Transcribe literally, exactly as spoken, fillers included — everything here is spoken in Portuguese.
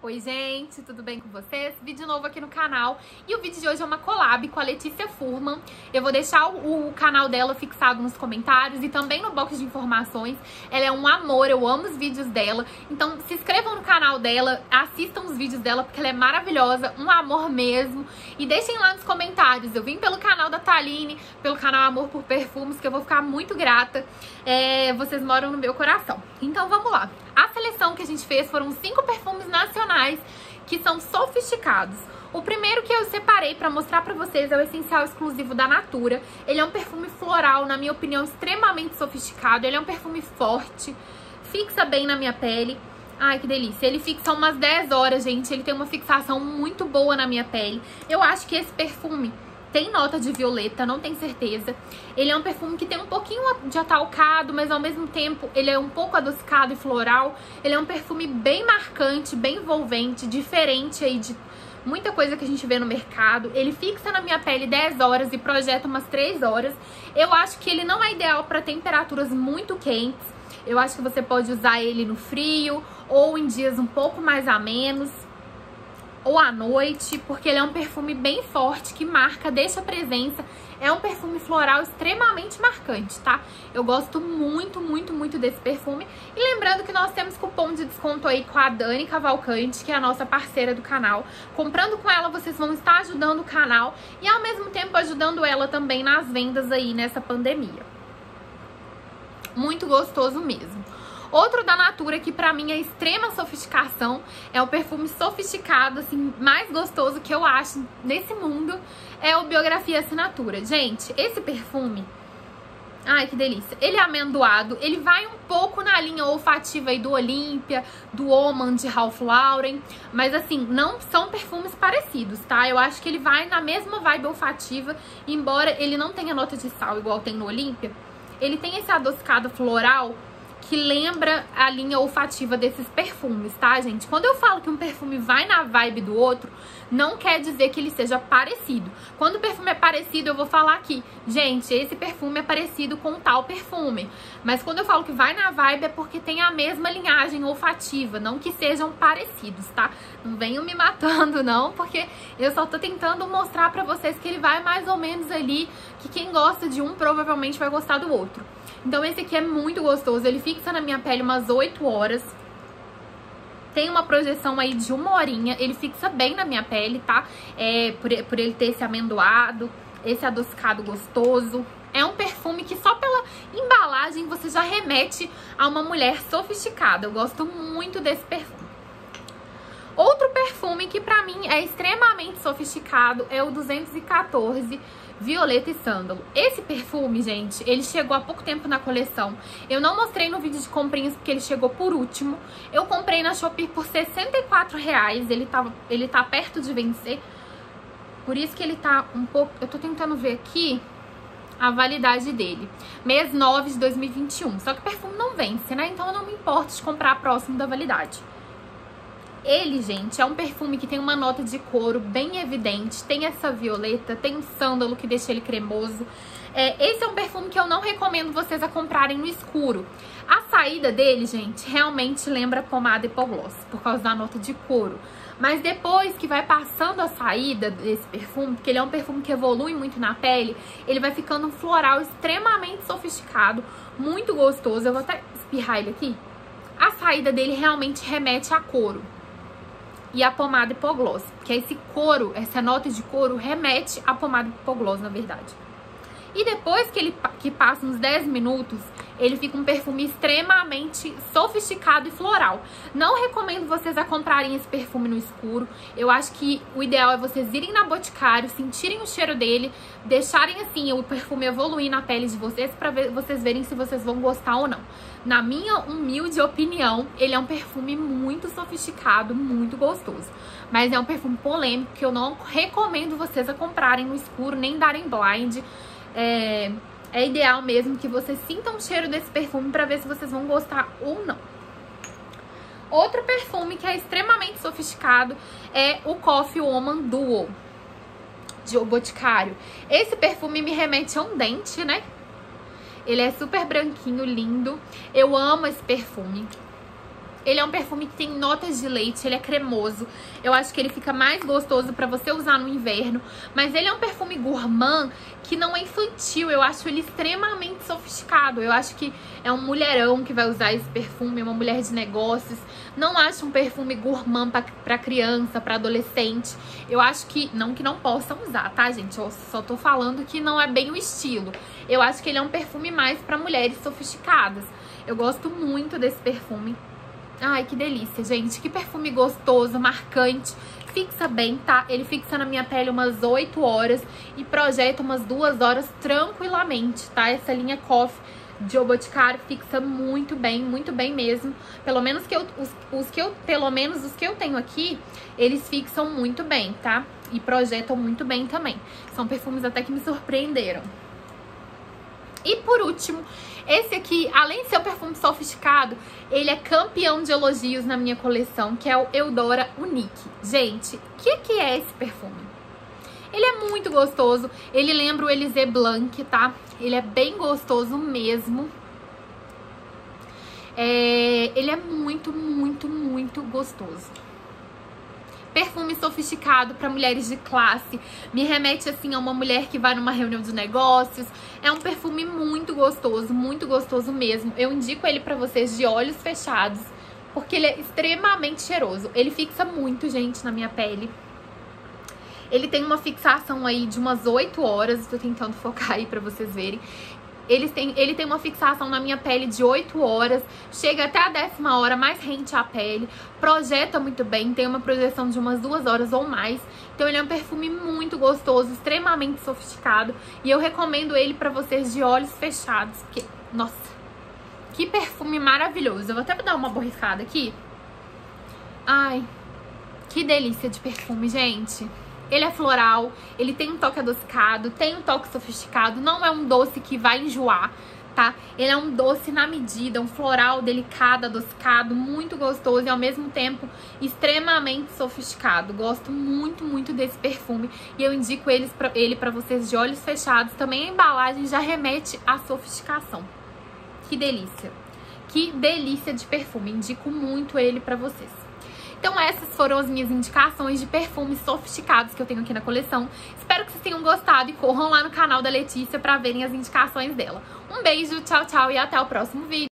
Oi gente, tudo bem com vocês? Vídeo novo aqui no canal. E o vídeo de hoje é uma collab com a Letícia Furman. Eu vou deixar o, o canal dela fixado nos comentários e também no box de informações. Ela é um amor, eu amo os vídeos dela. Então se inscrevam no canal dela, assistam os vídeos dela porque ela é maravilhosa, um amor mesmo. E deixem lá nos comentários, eu vim pelo canal da Thaline, pelo canal Amor por Perfumes, que eu vou ficar muito grata. É, vocês moram no meu coração. Então vamos lá. A seleção que a gente fez foram cinco perfumes nacionais que são sofisticados. O primeiro que eu separei pra mostrar pra vocês é o Essencial Exclusivo da Natura. Ele é um perfume floral, na minha opinião, extremamente sofisticado. Ele é um perfume forte, fixa bem na minha pele. Ai, que delícia. Ele fixa umas dez horas, gente. Ele tem uma fixação muito boa na minha pele. Eu acho que esse perfume tem nota de violeta, não tenho certeza. Ele é um perfume que tem um pouquinho de atalcado, mas ao mesmo tempo ele é um pouco adocicado e floral. Ele é um perfume bem marcante, bem envolvente, diferente aí de muita coisa que a gente vê no mercado. Ele fixa na minha pele dez horas e projeta umas três horas. Eu acho que ele não é ideal para temperaturas muito quentes. Eu acho que você pode usar ele no frio ou em dias um pouco mais amenos, ou à noite, porque ele é um perfume bem forte, que marca, deixa presença. É um perfume floral extremamente marcante, tá? Eu gosto muito, muito, muito desse perfume. E lembrando que nós temos cupom de desconto aí com a Dani Cavalcante, que é a nossa parceira do canal. Comprando com ela, vocês vão estar ajudando o canal e ao mesmo tempo ajudando ela também nas vendas aí nessa pandemia. Muito gostoso mesmo. Outro da Natura que pra mim é extrema sofisticação, é o perfume sofisticado, assim, mais gostoso que eu acho nesse mundo, é o Biografia Assinatura. Gente, esse perfume, ai que delícia, ele é amendoado, ele vai um pouco na linha olfativa aí do Olímpia, do Oman de Ralph Lauren, mas assim, não são perfumes parecidos, tá? Eu acho que ele vai na mesma vibe olfativa, embora ele não tenha nota de sal igual tem no Olímpia, ele tem esse adocicado floral que lembra a linha olfativa desses perfumes, tá, gente? Quando eu falo que um perfume vai na vibe do outro, não quer dizer que ele seja parecido. Quando o perfume é parecido, eu vou falar aqui, gente, esse perfume é parecido com tal perfume. Mas quando eu falo que vai na vibe, é porque tem a mesma linhagem olfativa, não que sejam parecidos, tá? Não venham me matando, não, porque eu só tô tentando mostrar pra vocês que ele vai mais ou menos ali, que quem gosta de um provavelmente vai gostar do outro. Então esse aqui é muito gostoso, ele fixa na minha pele umas oito horas. Tem uma projeção aí de uma horinha, ele fixa bem na minha pele, tá? É, por, por ele ter esse amendoado, esse adocicado gostoso. É um perfume que só pela embalagem você já remete a uma mulher sofisticada. Eu gosto muito desse perfume. Outro perfume que pra mim é extremamente sofisticado é o duzentos e quatorze Violeta e Sândalo. Esse perfume, gente, ele chegou há pouco tempo na coleção. Eu não mostrei no vídeo de comprinhas porque ele chegou por último. Eu comprei na Shopee por sessenta e quatro reais. Ele, tava, ele tá perto de vencer. Por isso que ele tá um pouco... Eu tô tentando ver aqui a validade dele. mês nove de dois mil e vinte e um. Só que o perfume não vence, né? Então eu não me importo de comprar próximo da validade. Ele, gente, é um perfume que tem uma nota de couro bem evidente, tem essa violeta, tem um sândalo que deixa ele cremoso. É, esse é um perfume que eu não recomendo vocês a comprarem no escuro. A saída dele, gente, realmente lembra pomada Hippogloss, por causa da nota de couro. Mas depois que vai passando a saída desse perfume, porque ele é um perfume que evolui muito na pele, ele vai ficando um floral extremamente sofisticado, muito gostoso. Eu vou até espirrar ele aqui. A saída dele realmente remete a couro. E a pomada Hippogloss, que esse couro, essa nota de couro remete à pomada Hippogloss, na verdade. E depois que ele que passa uns dez minutos, ele fica um perfume extremamente sofisticado e floral. Não recomendo vocês a comprarem esse perfume no escuro. Eu acho que o ideal é vocês irem na Boticário, sentirem o cheiro dele, deixarem assim o perfume evoluir na pele de vocês para ver, vocês verem se vocês vão gostar ou não. Na minha humilde opinião, ele é um perfume muito sofisticado, muito gostoso. Mas é um perfume polêmico que eu não recomendo vocês a comprarem no escuro, nem darem blind. É, é ideal mesmo que vocês sintam o cheiro desse perfume para ver se vocês vão gostar ou não. Outro perfume que é extremamente sofisticado é o Coffee Woman Duo de O Boticário. Esse perfume me remete a um dente, né? Ele é super branquinho, lindo. Eu amo esse perfume. Ele é um perfume que tem notas de leite, ele é cremoso. Eu acho que ele fica mais gostoso pra você usar no inverno. Mas ele é um perfume gourmand que não é infantil. Eu acho ele extremamente sofisticado. Eu acho que é um mulherão que vai usar esse perfume, uma mulher de negócios. Não acho um perfume gourmand pra, pra criança, pra adolescente. Eu acho que, não que não possam usar, tá, gente? Eu só tô falando que não é bem o estilo. Eu acho que ele é um perfume mais pra mulheres sofisticadas. Eu gosto muito desse perfume. Ai, que delícia, gente. Que perfume gostoso, marcante. Fixa bem, tá? Ele fixa na minha pele umas oito horas e projeta umas duas horas tranquilamente, tá? Essa linha Coffee de O Boticário fixa muito bem, muito bem mesmo. Pelo menos que eu, os, os que eu, pelo menos os que eu tenho aqui, eles fixam muito bem, tá? E projetam muito bem também. São perfumes até que me surpreenderam. E por último, esse aqui, além de ser um perfume sofisticado, ele é campeão de elogios na minha coleção, que é o Eudora Unique. Gente, o que, que é esse perfume? Ele é muito gostoso, ele lembra o Élysée Blanc, tá? Ele é bem gostoso mesmo. É, ele é muito, muito, muito gostoso. Perfume sofisticado para mulheres de classe. Me remete, assim, a uma mulher que vai numa reunião de negócios. É um perfume muito gostoso, muito gostoso mesmo. Eu indico ele para vocês de olhos fechados, porque ele é extremamente cheiroso. Ele fixa muito, gente, na minha pele. Ele tem uma fixação aí de umas oito horas. Estou tentando focar aí pra vocês verem. Ele tem, ele tem uma fixação na minha pele de oito horas. Chega até a décima hora mais rente à pele. Projeta muito bem. Tem uma projeção de umas duas horas ou mais. Então ele é um perfume muito gostoso, extremamente sofisticado. E eu recomendo ele pra vocês de olhos fechados. Porque, nossa, que perfume maravilhoso. Eu vou até dar uma borrifada aqui. Ai, que delícia de perfume, gente. Ele é floral, ele tem um toque adocicado, tem um toque sofisticado, não é um doce que vai enjoar, tá? Ele é um doce na medida, um floral delicado, adocicado, muito gostoso e ao mesmo tempo extremamente sofisticado. Gosto muito, muito desse perfume e eu indico eles pra, ele pra vocês de olhos fechados. Também a embalagem já remete à sofisticação. Que delícia! Que delícia de perfume, indico muito ele pra vocês. Então essas foram as minhas indicações de perfumes sofisticados que eu tenho aqui na coleção. Espero que vocês tenham gostado e corram lá no canal da Letícia pra verem as indicações dela. Um beijo, tchau, tchau e até o próximo vídeo.